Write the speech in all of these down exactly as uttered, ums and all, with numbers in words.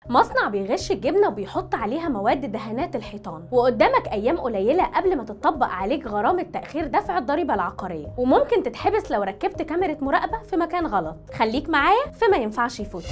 مصنع بيغش الجبنه وبيحط عليها مواد دهانات الحيطان، وقدامك ايام قليله قبل ما تطبق عليك غرامه تاخير دفع الضريبه العقاريه، وممكن تتحبس لو ركبت كاميرا مراقبه في مكان غلط. خليك معايا في ما ينفعش يفوت.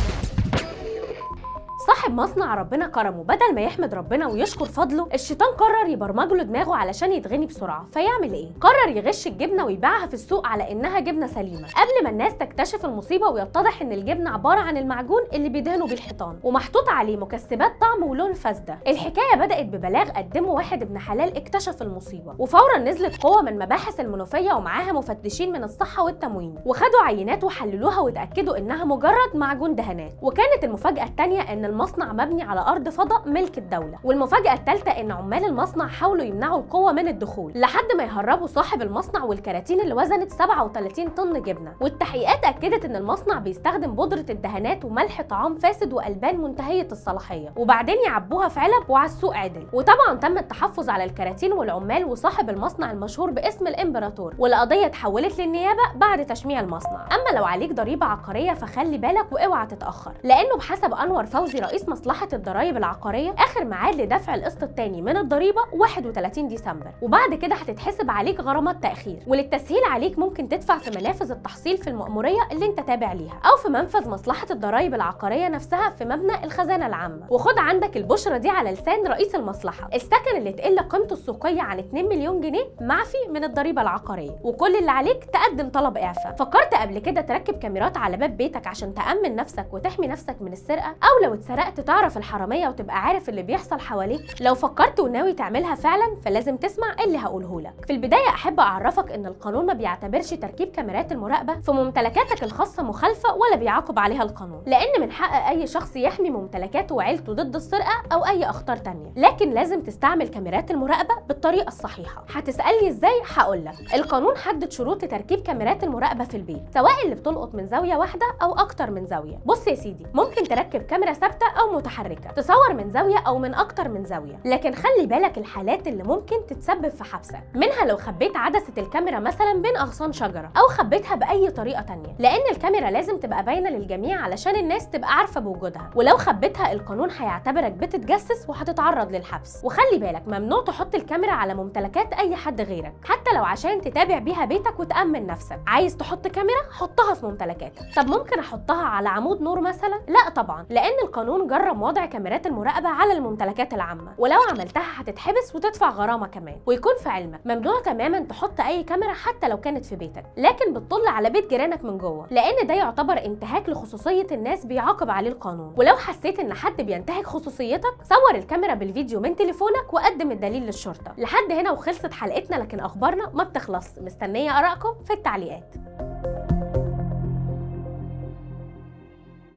صاحب مصنع ربنا كرمه، بدل ما يحمد ربنا ويشكر فضله، الشيطان قرر يبرمج له دماغه علشان يتغني بسرعه. فيعمل ايه؟ قرر يغش الجبنه ويبيعها في السوق على انها جبنه سليمه، قبل ما الناس تكتشف المصيبه ويتضح ان الجبنه عباره عن المعجون اللي بيدهنوا بيه الحيطان، ومحطوط عليه مكسبات طعم ولون فاسده. الحكايه بدات ببلاغ قدمه واحد ابن حلال اكتشف المصيبه، وفورا نزلت قوه من مباحث المنوفيه ومعاها مفتشين من الصحه والتموين، وخدوا عينات وحللوها وتاكدوا انها مجرد معجون دهانات. وكانت المفاجاه الثانيه ان المصنع مبني على ارض فضاء ملك الدوله، والمفاجاه الثالثه ان عمال المصنع حاولوا يمنعوا القوه من الدخول لحد ما يهربوا صاحب المصنع والكراتين اللي وزنت سبعة وثلاثين طن جبنه. والتحقيقات اكدت ان المصنع بيستخدم بودره الدهانات وملح طعام فاسد والبان منتهيه الصلاحيه، وبعدين يعبوها في علب وعلى السوق عدل. وطبعا تم التحفظ على الكراتين والعمال وصاحب المصنع المشهور باسم الامبراطور، والقضيه اتحولت للنيابه بعد تشميع المصنع. اما لو عليك ضريبه عقاريه فخلي بالك واوعى تتاخر، لانه بحسب انور فوزي رئيس مصلحه الضرايب العقاريه اخر ميعاد لدفع القسط الثاني من الضريبه واحد وثلاثين ديسمبر، وبعد كده هتتحسب عليك غرامات تاخير. وللتسهيل عليك ممكن تدفع في منافذ التحصيل في المأموريه اللي انت تابع ليها، او في منفذ مصلحه الضرايب العقاريه نفسها في مبنى الخزانه العامه. وخد عندك البشرى دي على لسان رئيس المصلحه، السكن اللي تقل قيمته السوقيه عن اتنين مليون جنيه معفي من الضريبه العقاريه، وكل اللي عليك تقدم طلب اعفاء. فكرت قبل كده تركب كاميرات على باب بيتك عشان تأمن نفسك وتحمي نفسك من السرقه، او لو اتسرقت تعرف الحراميه وتبقى عارف اللي بيحصل حواليك؟ لو فكرت وناوي تعملها فعلا فلازم تسمع اللي هقوله لك. في البدايه احب اعرفك ان القانون ما بيعتبرش تركيب كاميرات المراقبه في ممتلكاتك الخاصه مخالفه ولا بيعاقب عليها القانون، لان من حق اي شخص يحمي ممتلكاته وعيلته ضد السرقه او اي اخطار تانية، لكن لازم تستعمل كاميرات المراقبه بالطريقه الصحيحه. هتسالني ازاي؟ هقول لك. القانون حدد شروط لتركيب كاميرات المراقبه في البيت، سواء اللي بتلقط من زاويه واحده او اكتر من زاويه. بص يا سيدي، ممكن تركب كاميرا ثابته او متحركه تصور من زاويه او من اكتر من زاويه، لكن خلي بالك الحالات اللي ممكن تتسبب في حبسك منها لو خبيت عدسه الكاميرا مثلا بين اغصان شجره، او خبيتها باي طريقه تانية، لان الكاميرا لازم تبقى باينه للجميع علشان الناس تبقى عارفه بوجودها، ولو خبيتها القانون هيعتبرك بتتجسس وهتتعرض للحبس. وخلي بالك ممنوع تحط الكاميرا على ممتلكات اي حد غيرك، حتى لو عشان تتابع بيها بيتك وتامن نفسك. عايز تحط كاميرا حطها في ممتلكاتك. طب ممكن احطها على عمود نور مثلا؟ لا طبعا، لان القانون جرب وضع كاميرات المراقبه على الممتلكات العامه، ولو عملتها هتتحبس وتدفع غرامه كمان. ويكون في علمك ممنوع تماما تحط اي كاميرا حتى لو كانت في بيتك، لكن بتطل على بيت جيرانك من جوه، لان ده يعتبر انتهاك لخصوصيه الناس بيعاقب عليه القانون. ولو حسيت ان حد بينتهك خصوصيتك صور الكاميرا بالفيديو من تليفونك وقدم الدليل للشرطه. لحد هنا وخلصت حلقتنا، لكن اخبارنا ما بتخلص. مستنيه ارائكم في التعليقات.